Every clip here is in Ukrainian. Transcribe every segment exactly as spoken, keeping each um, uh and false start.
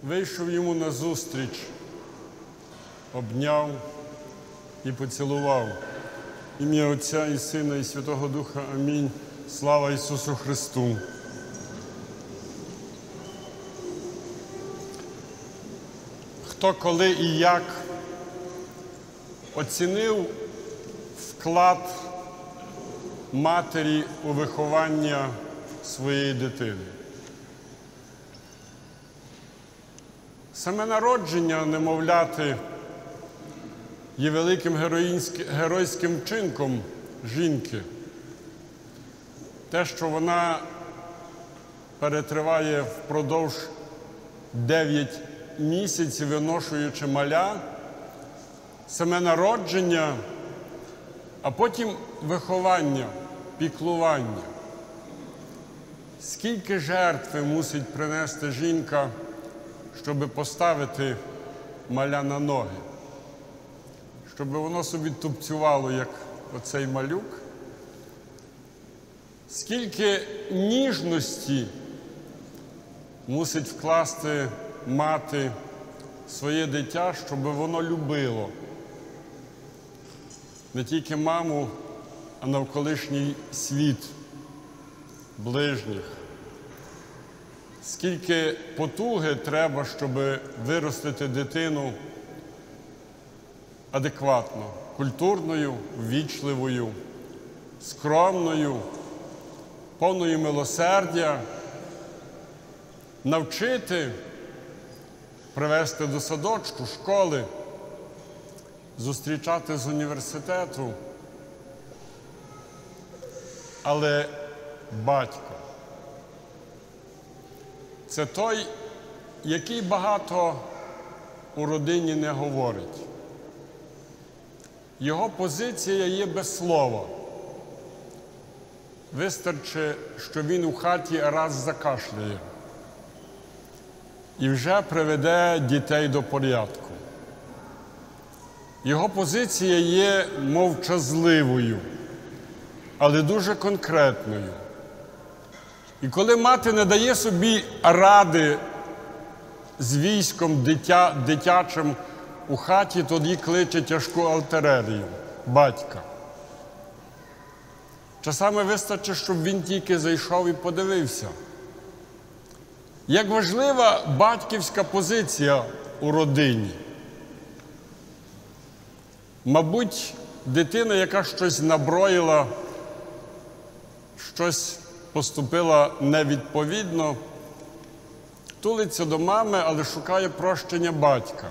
вийшов йому назустріч, обняв і поцілував. Ім'я Отця і Сина, і Святого Духа. Амінь. Слава Ісусу Христу! Хто, коли і як оцінив вклад матері у виховання своєї дитини? Саме народження немовляти є великим геройським вчинком жінки. Те, що вона перетриває впродовж дев'ять місяців, виношуючи маля, саме народження, а потім виховання, піклування. Скільки жертви мусить принести жінка, щоб поставити маля на ноги? Щоб воно собі тупцювало, як оцей малюк. Скільки ніжності мусить вкласти мати в своє дитя, щоб воно любило не тільки маму, а навколишній світ, ближніх. Скільки потуги треба, щоб виростити дитину адекватно, культурною, ввічливою, скромною, повною милосердя, навчити, привести до садочку, школи, зустрічати з університету. Але батько – це той, який багато у родині не говорить. Його позиція є без слова. Вистачить, що він у хаті раз закашляє і вже приведе дітей до порядку. Його позиція є мовчазливою, але дуже конкретною. І коли мати не дає собі ради з військом дитя, дитячим у хаті, тоді кличе тяжку артилерію – батька. Часами вистачить, щоб він тільки зайшов і подивився. Як важлива батьківська позиція у родині. Мабуть, дитина, яка щось наброїла, щось поступила невідповідно, тулиться до мами, але шукає прощення батька.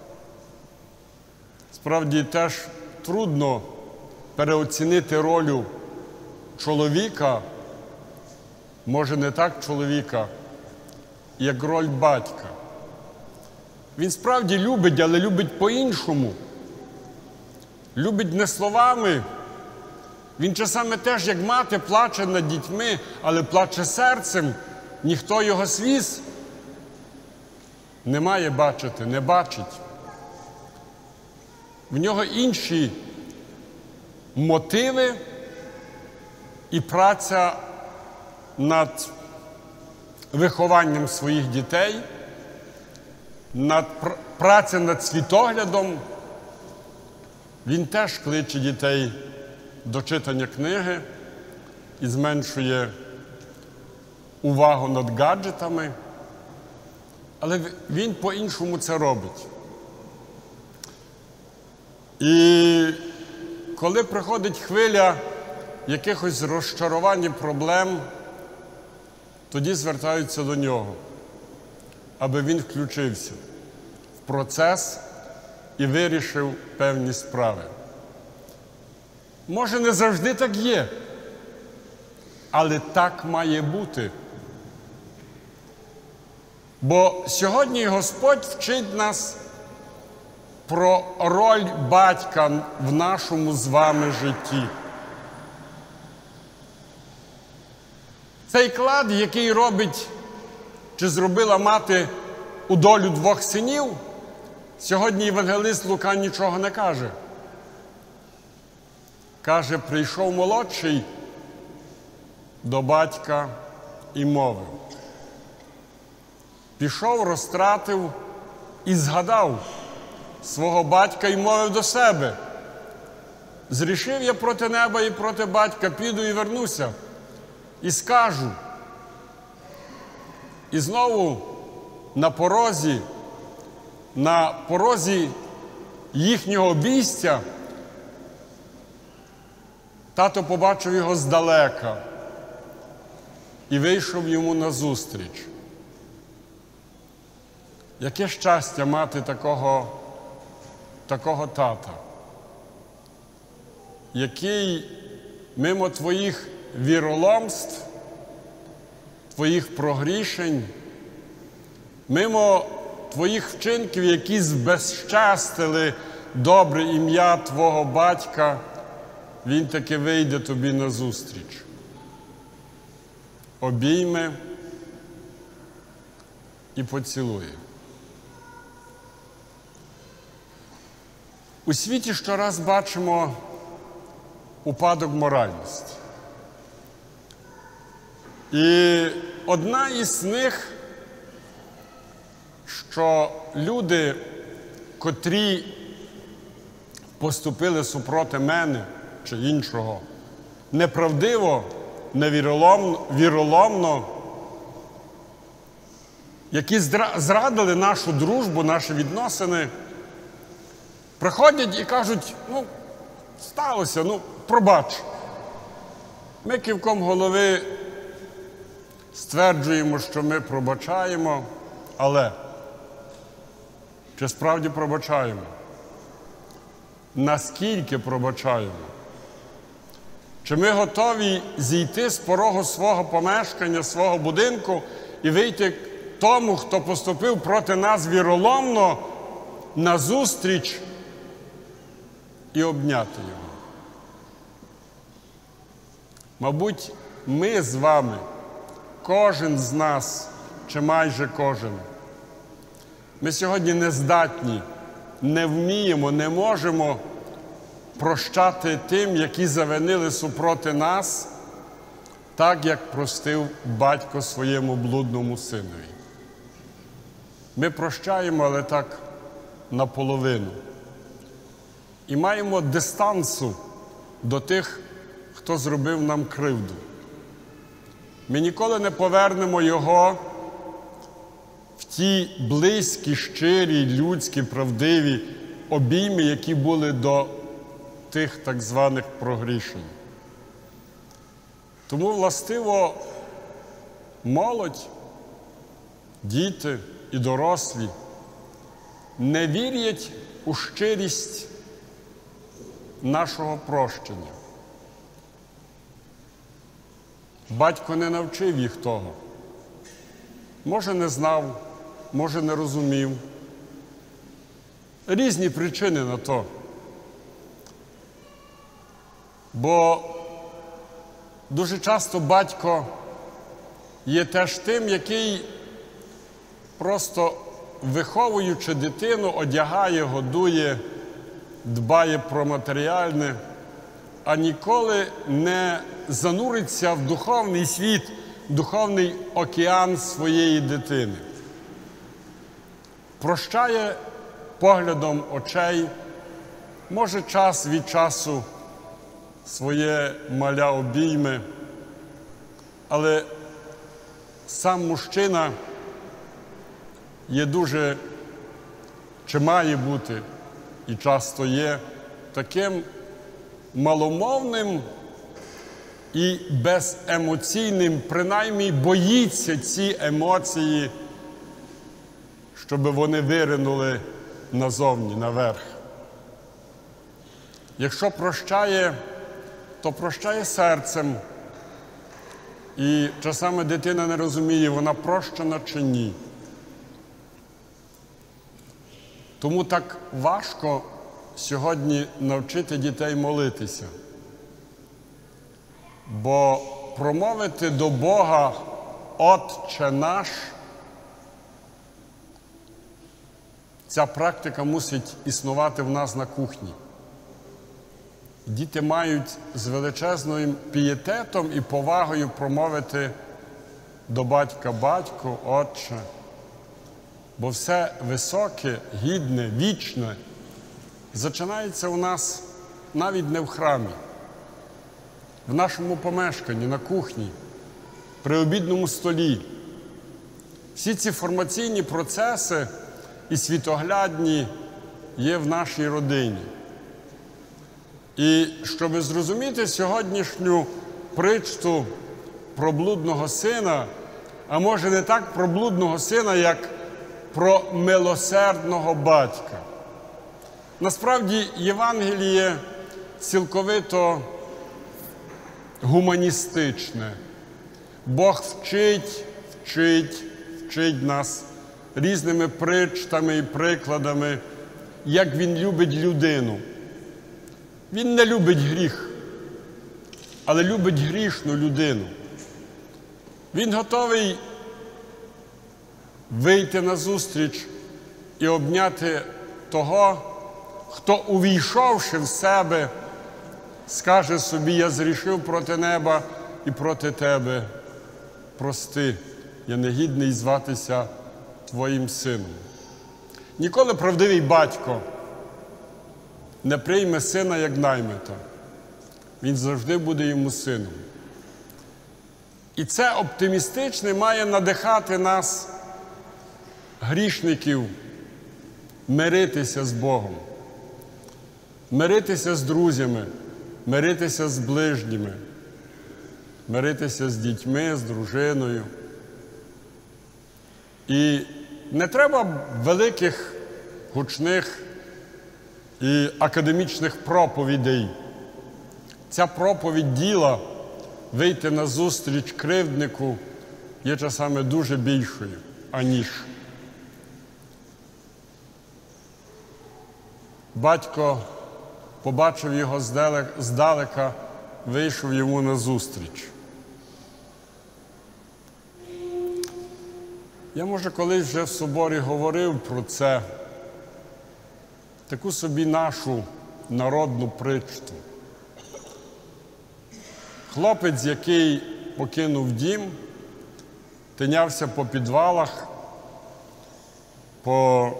Справді, теж трудно переоцінити роль чоловіка, може не так чоловіка, як роль батька. Він справді любить, але любить по-іншому. Любить не словами. Він часами теж, як мати, плаче над дітьми, але плаче серцем. Ніхто його сліз не має бачити, не бачить. В нього інші мотиви і праця над вихованням своїх дітей, над праця над світоглядом. Він теж кличе дітей до читання книги і зменшує увагу над гаджетами, але він по-іншому це робить. І коли приходить хвиля якихось розчарувань і проблем, тоді звертаються до нього, аби він включився в процес і вирішив певні справи. Може, не завжди так є, але так має бути. Бо сьогодні Господь вчить нас про роль батька в нашому з вами житті. Цей клад, який робить, чи зробила мати у долю двох синів, сьогодні євангелист Лука нічого не каже. Каже, прийшов молодший до батька і мовив: пішов, розтратив і згадав свого батька і мовив до себе: зрішив я проти неба і проти батька, піду і вернуся, і скажу. І знову на порозі, на порозі їхнього обійстя тато побачив його здалека і вийшов йому назустріч. Яке щастя мати такого, такого тата, який мимо твоїх віроломств, твоїх прогрішень, мимо твоїх вчинків, які збезчестили добре ім'я твого батька, він таки вийде тобі назустріч. Обійме і поцілує. У світі щораз бачимо упадок моральності. І одна із них, що люди, котрі поступили супроти мене чи іншого, неправдиво, невіроломно, віроломно, які зрадили нашу дружбу, наші відносини, приходять і кажуть: ну, сталося, ну, пробач. Ми кивком голови стверджуємо, що ми пробачаємо, але чи справді пробачаємо? Наскільки пробачаємо? Чи ми готові зійти з порогу свого помешкання, свого будинку і вийти тому, хто поступив проти нас віроломно, назустріч і обняти його? Мабуть, ми з вами, кожен з нас, чи майже кожен, ми сьогодні не здатні, не вміємо, не можемо прощати тим, які завинили супроти нас, так, як простив батько своєму блудному синові. Ми прощаємо, але так наполовину. І маємо дистансу до тих, хто зробив нам кривду. Ми ніколи не повернемо його в ті близькі, щирі, людські, правдиві обійми, які були до тих так званих прогрішень. Тому, властиво, молодь, діти і дорослі не вірять у щирість нашого прощення. Батько не навчив їх того. Може, не знав, може, не розумів. Різні причини на то. Бо дуже часто батько є теж тим, який просто, виховуючи дитину, одягає, годує, дбає про матеріальне, а ніколи не зануриться в духовний світ, духовний океан своєї дитини. Прощає поглядом очей, може час від часу своє маля обійме, але сам мужчина є дуже, чи має бути, і часто є, таким маломовним і беземоційним, принаймні боїться ці емоції, щоб вони виринули назовні, наверх. Якщо прощає, то прощає серцем. І часами дитина не розуміє, вона прощена чи ні. Тому так важко сьогодні навчити дітей молитися. Бо промовити до Бога «Отче наш» ця практика мусить існувати в нас на кухні. Діти мають з величезним пієтетом і повагою промовити до батька «Батько», «Отче». Бо все високе, гідне, вічне зачинається у нас навіть не в храмі, в нашому помешканні, на кухні, при обідному столі. Всі ці формаційні процеси і світоглядні є в нашій родині. І щоб зрозуміти сьогоднішню притчу про блудного сина, а може не так про блудного сина, як про милосердного батька. Насправді, Євангеліє цілковито гуманістичне. Бог вчить, вчить, вчить нас різними притчами і прикладами, як Він любить людину. Він не любить гріх, але любить грішну людину. Він готовий вийти назустріч і обняти того, хто, увійшовши в себе, скаже собі: «Я зрішив проти неба і проти тебе. Прости, я негідний зватися твоїм сином». Ніколи правдивий батько не прийме сина як наймита. Він завжди буде йому сином. І це оптимістичне має надихати нас, грішників, миритися з Богом, миритися з друзями, миритися з ближніми, миритися з дітьми, з дружиною. І не треба великих, гучних і академічних проповідей. Ця проповідь діла вийти назустріч кривднику є часами дуже більшою, аніж. Батько побачив його здалека, вийшов йому назустріч. Я, може, колись вже в соборі говорив про це, таку собі нашу народну притчу. Хлопець, який покинув дім, тинявся по підвалах, по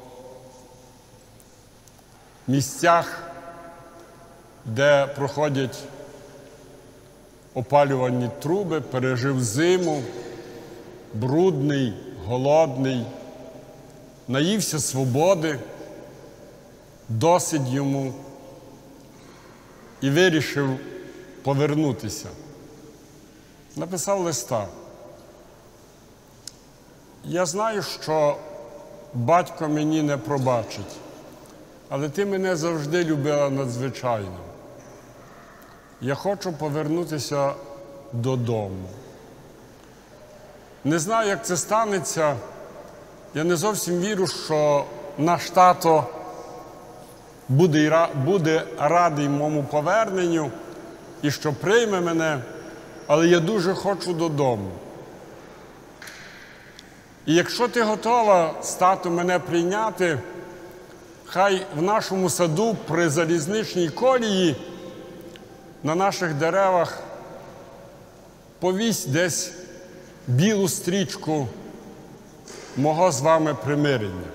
місцях, де проходять опалювальні труби, пережив зиму, брудний, голодний, наївся свободи, досить йому, і вирішив повернутися. Написав листа. Я знаю, що батько мені не пробачить, але ти мене завжди любила надзвичайно. Я хочу повернутися додому. Не знаю, як це станеться. Я не зовсім вірю, що наш тато буде, буде радий моєму поверненню і що прийме мене, але я дуже хочу додому. І якщо ти готова з татом мене прийняти, хай в нашому саду при залізничній колії на наших деревах повісь десь білу стрічку мого з вами примирення.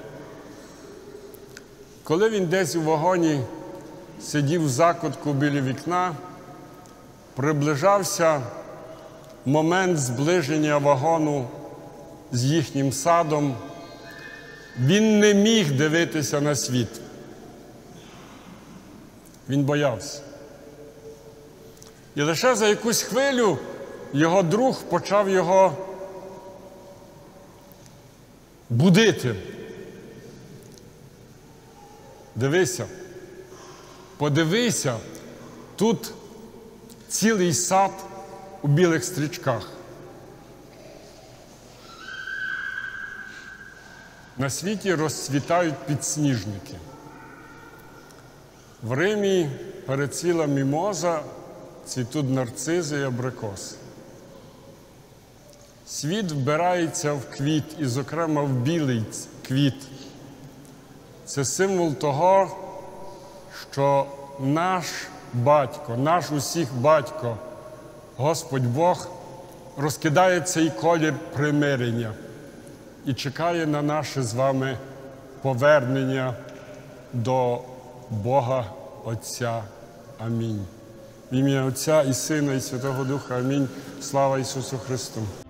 Коли він десь у вагоні сидів в закутку біля вікна, приближався момент зближення вагону з їхнім садом, він не міг дивитися на світ. Він боявся. І лише за якусь хвилю його друг почав його будити. Дивися, подивися, тут цілий сад у білих стрічках. На світі розцвітають підсніжники. В Римі перецвіла мімоза, цвітуть нарцизи і абрикоси. Світ вбирається в квіт, і, зокрема, в білий квіт. Це символ того, що наш батько, наш усіх батько, Господь Бог, розкидає цей колір примирення. і чекає на наше з вами повернення до Бога Отця. Амінь. В ім'я Отця і Сина, і Святого Духа. Амінь. Слава Ісусу Христу!